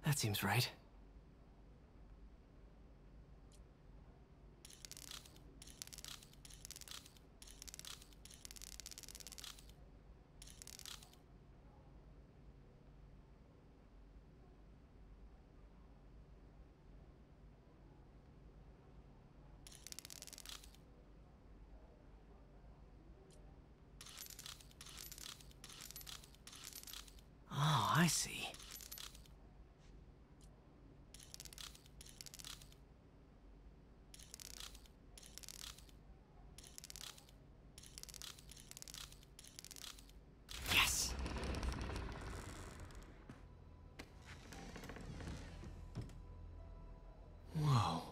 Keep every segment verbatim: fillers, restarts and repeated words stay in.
That seems right. Oh, I see. Yes! Whoa.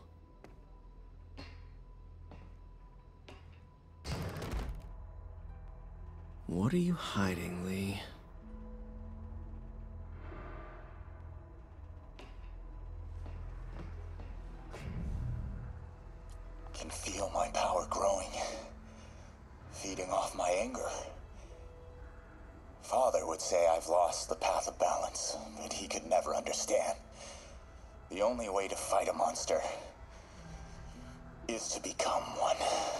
What are you hiding, Lee? Can feel my power growing, feeding off my anger. Father would say I've lost the path of balance, but he could never understand. The only way to fight a monster is to become one.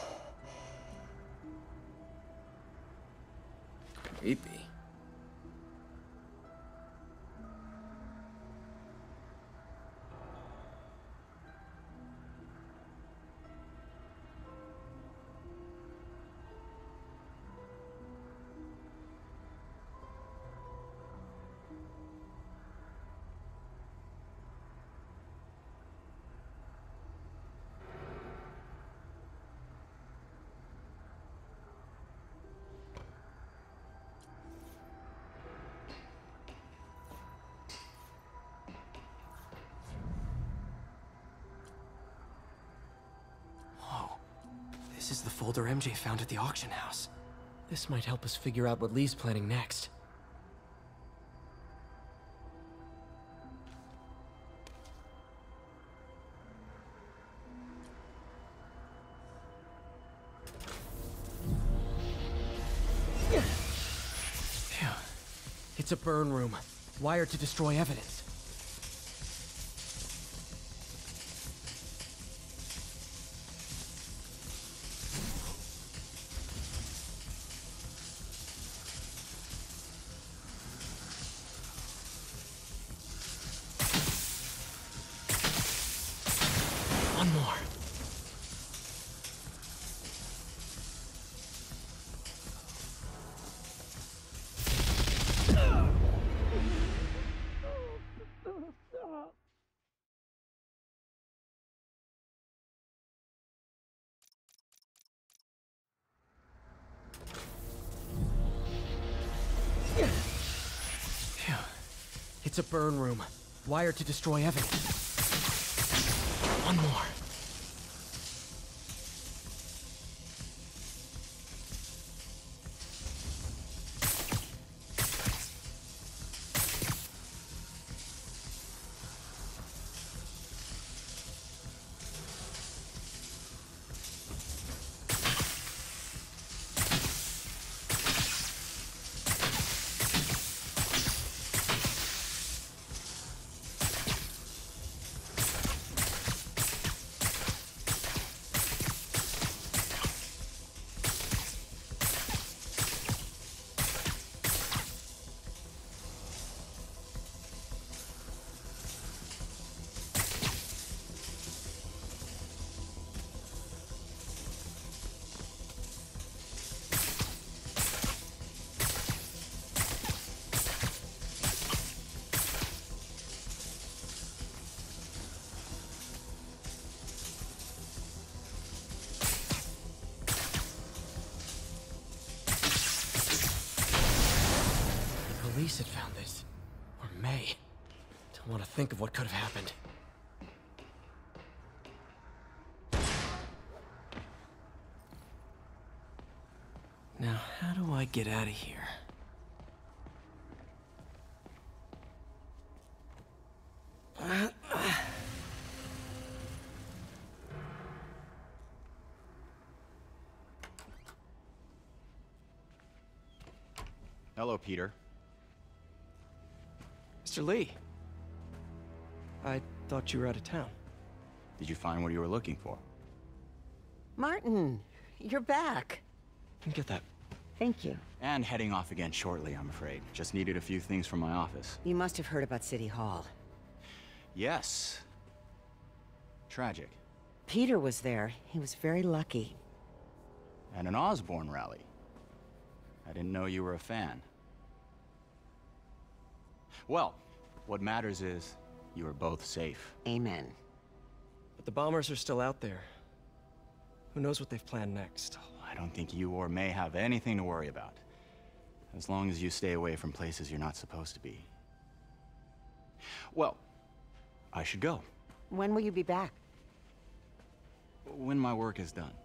Creepy. This is the folder M J found at the auction house. This might help us figure out what Lee's planning next. Phew. It's a burn room, wired to destroy evidence. One more. Phew. It's a burn room, wired to destroy evidence. One more. Police had found this. Or May. Don't want to think of what could have happened. Now, how do I get out of here? Hello, Peter. Mister Lee. I thought you were out of town. Did you find what you were looking for? Martin, you're back. Get that. Thank you. And heading off again shortly, I'm afraid. Just needed a few things from my office. You must have heard about City Hall. Yes. Tragic. Peter was there. He was very lucky. At an Osborn rally. I didn't know you were a fan. Well, what matters is you are both safe. Amen. But the bombers are still out there. Who knows what they've planned next? I don't think you or May have anything to worry about. As long as you stay away from places you're not supposed to be. Well, I should go. When will you be back? When my work is done.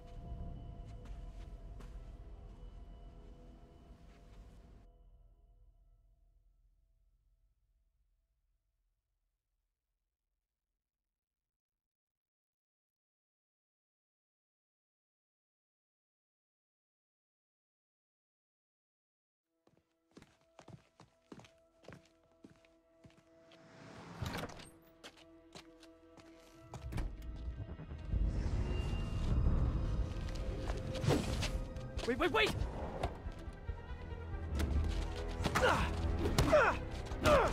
Wait, wait, wait! Ah! Ah! Ah!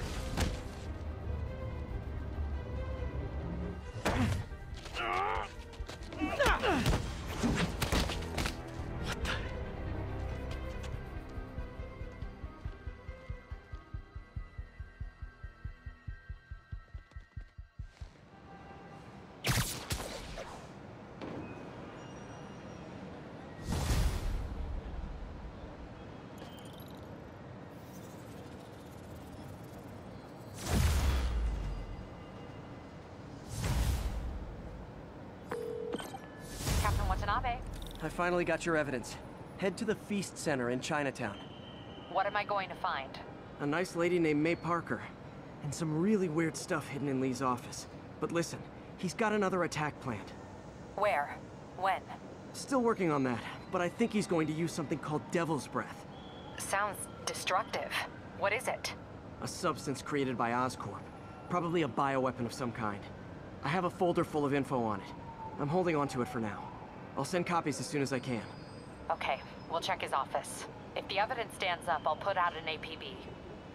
I finally got your evidence. Head to the Feast Center in Chinatown. What am I going to find? A nice lady named May Parker. And some really weird stuff hidden in Lee's office. But listen, he's got another attack planned. Where? When? Still working on that, but I think he's going to use something called Devil's Breath. Sounds destructive. What is it? A substance created by Oscorp. Probably a bioweapon of some kind. I have a folder full of info on it. I'm holding on to it for now. I'll send copies as soon as I can. Okay, we'll check his office. If the evidence stands up, I'll put out an A P B.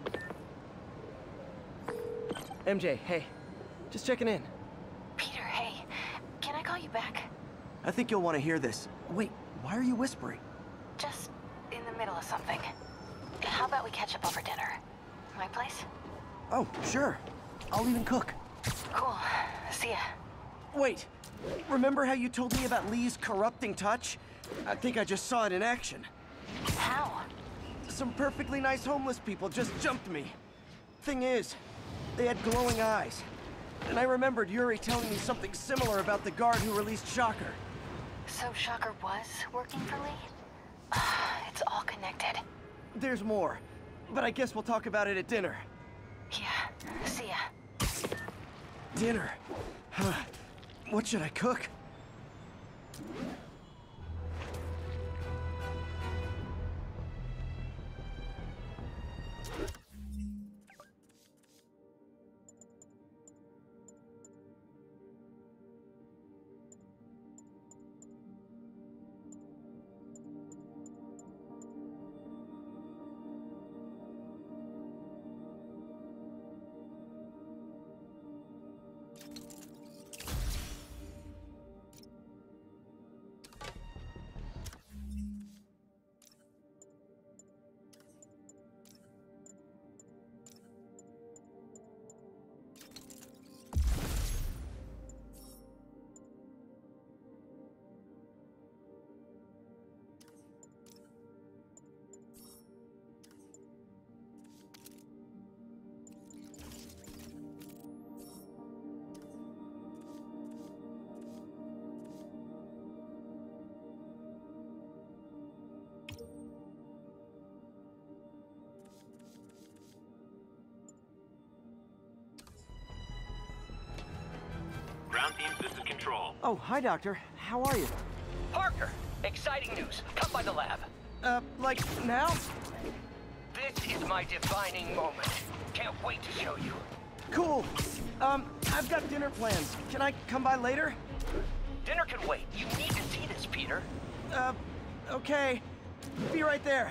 M J, hey. Just checking in. Peter, hey. Can I call you back? I think you'll want to hear this. Wait, why are you whispering? Just in the middle of something. How about we catch up over dinner? My place? Oh, sure. I'll even cook. Cool. See ya. Wait. Remember how you told me about Lee's corrupting touch? I think I just saw it in action. How? Some perfectly nice homeless people just jumped me. Thing is, they had glowing eyes. And I remembered Yuri telling me something similar about the guard who released Shocker. So Shocker was working for Lee? It's all connected. There's more, but I guess we'll talk about it at dinner. Yeah, see ya. Dinner? Huh. What should I cook? Ground team, this is Control. Oh, hi, Doctor. How are you? Parker, exciting news. Come by the lab. Uh, like, now? This is my defining moment. Can't wait to show you. Cool. Um, I've got dinner plans. Can I come by later? Dinner can wait. You need to see this, Peter. Uh, okay. Be right there.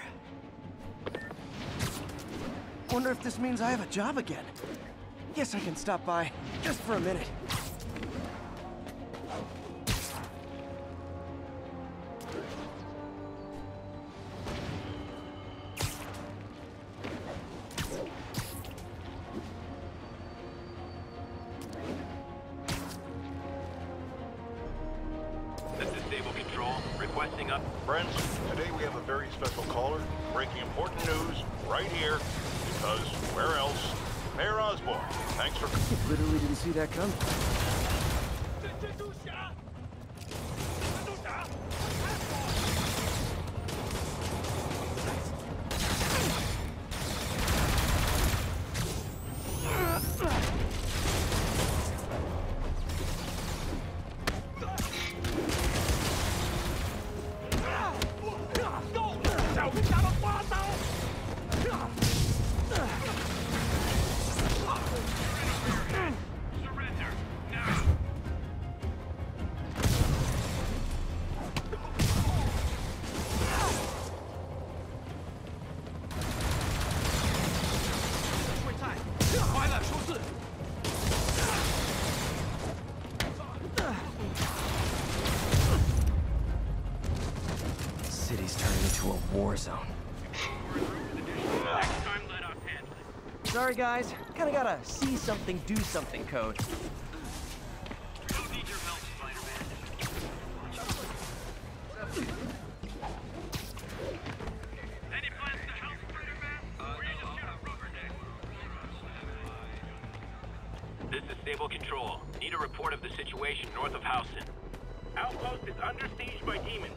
Wonder if this means I have a job again. Guess I can stop by, just for a minute. This is Stable Control, requesting up. Friends, today we have a very special caller, breaking important news right here, because where else? Mayor Osborn, thanks for... Literally didn't see that coming. City's turning into a war zone. Next time, let us handle it. Sorry, guys. Kinda gotta see something, do something code. Don't need your help, Spider-Man. Any plans to help, Spider-Man? Or you just gonna rubberneck? This is Stable Control. Need a report of the situation north of Houston. Outpost is under siege by demons.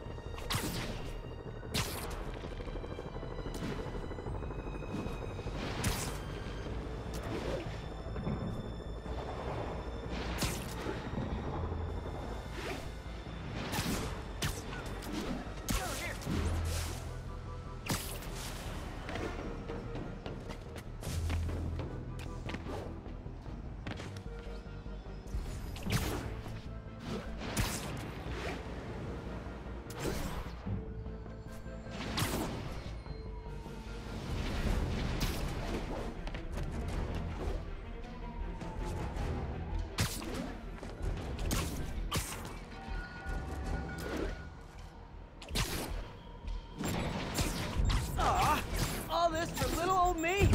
All this for little old me?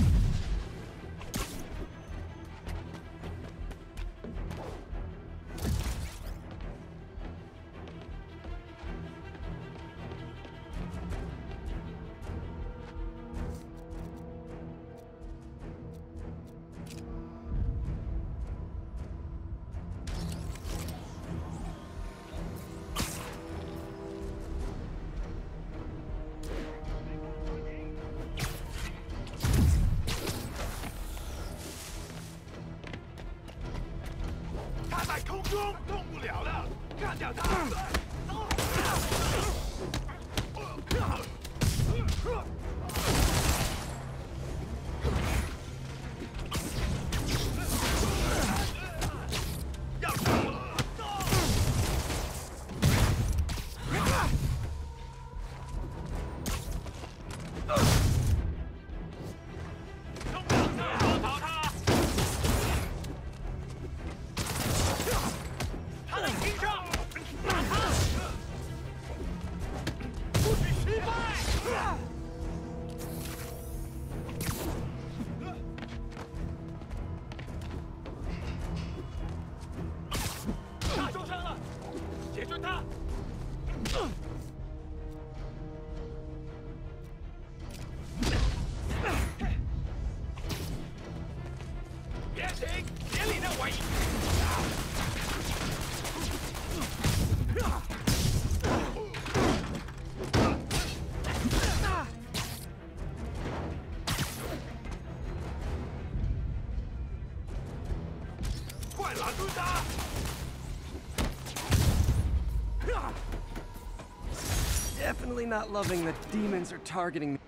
Definitely not loving that demons are targeting me.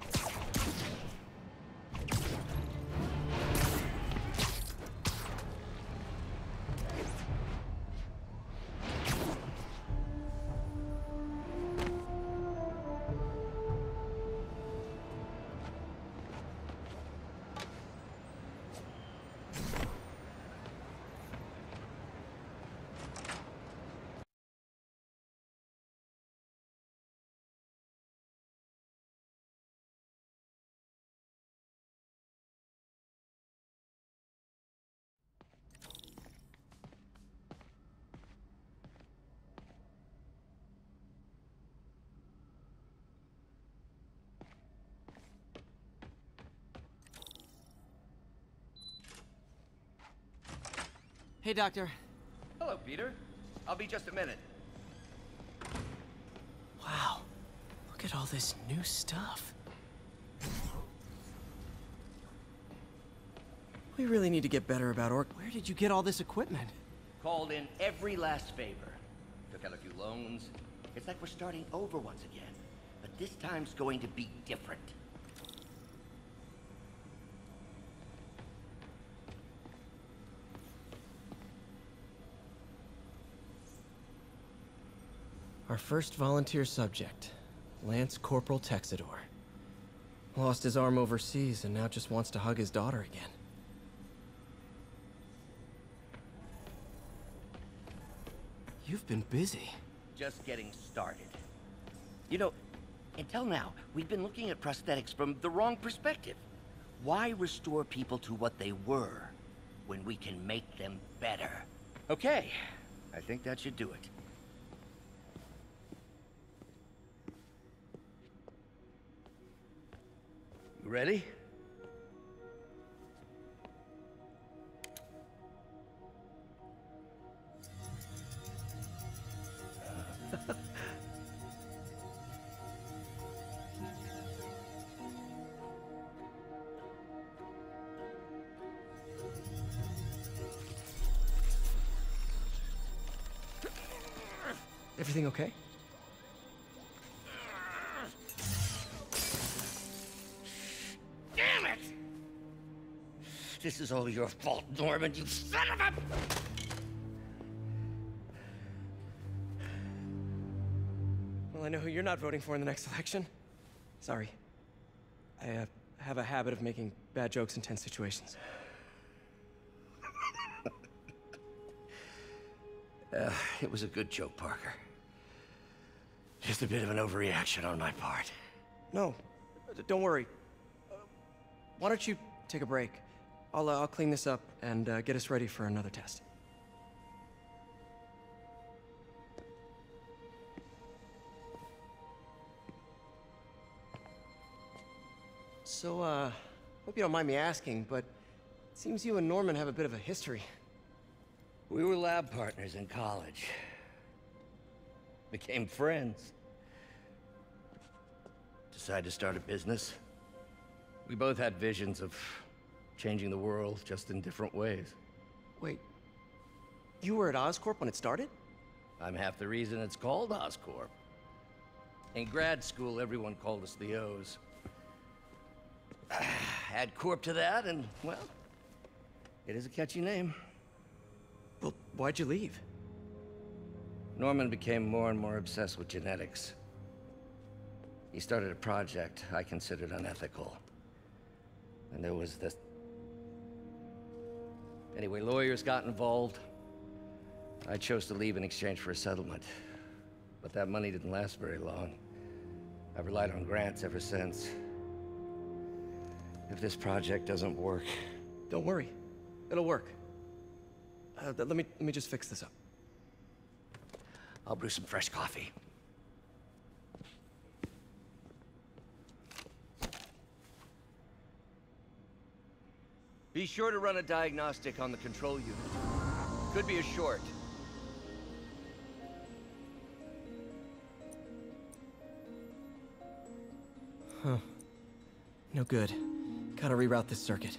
Hey, Doctor. Hello, Peter. I'll be just a minute. Wow. Look at all this new stuff. We really need to get better about orc. Where did you get all this equipment? Called in every last favor. Took out a few loans. It's like we're starting over once again. But this time's going to be different. Our first volunteer subject, Lance Corporal Texidor. Lost his arm overseas and now just wants to hug his daughter again. You've been busy. Just getting started. You know, until now, we've been looking at prosthetics from the wrong perspective. Why restore people to what they were when we can make them better? Okay, I think that should do it. You ready? Everything okay? Damn it! This is all your fault, Norman, you son of a... Well, I know who you're not voting for in the next election. Sorry. I uh, have a habit of making bad jokes in tense situations. Uh, it was a good joke, Parker. Just a bit of an overreaction on my part. No, d- don't worry. Uh, why don't you take a break? I'll, uh, I'll clean this up and uh, get us ready for another test. So, uh, hope you don't mind me asking, but it seems you and Norman have a bit of a history. We were lab partners in college. Became friends. Decided to start a business. We both had visions of changing the world, just in different ways. Wait, you were at Oscorp when it started? I'm half the reason it's called Oscorp. In grad school, everyone called us the O's. Add Corp to that, and, well, it is a catchy name. Well, why'd you leave? Norman became more and more obsessed with genetics. He started a project I considered unethical. And there was this... Anyway, lawyers got involved. I chose to leave in exchange for a settlement. But that money didn't last very long. I've relied on grants ever since. If this project doesn't work... Don't worry. It'll work. Uh, let me, let me just fix this up. I'll brew some fresh coffee. Be sure to run a diagnostic on the control unit. Could be a short. Huh. No good. Gotta reroute this circuit.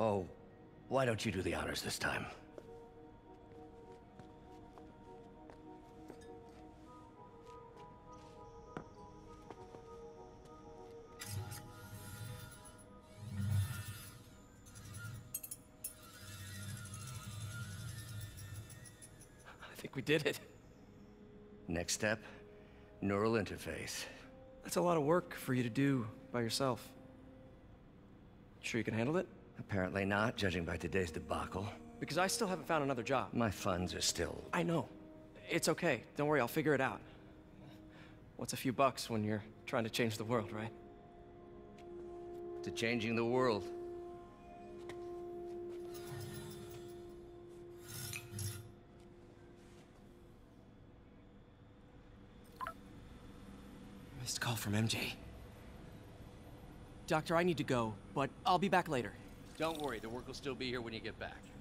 Oh, why don't you do the honors this time? I think we did it. Next step, neural interface. That's a lot of work for you to do by yourself. Sure you can handle it? Apparently not, judging by today's debacle. Because I still haven't found another job. My funds are still... I know. It's okay. Don't worry, I'll figure it out. What's a few bucks when you're trying to change the world, right? to changing the world. Missed call from M J. Doctor, I need to go, but I'll be back later. Don't worry, the work will still be here when you get back.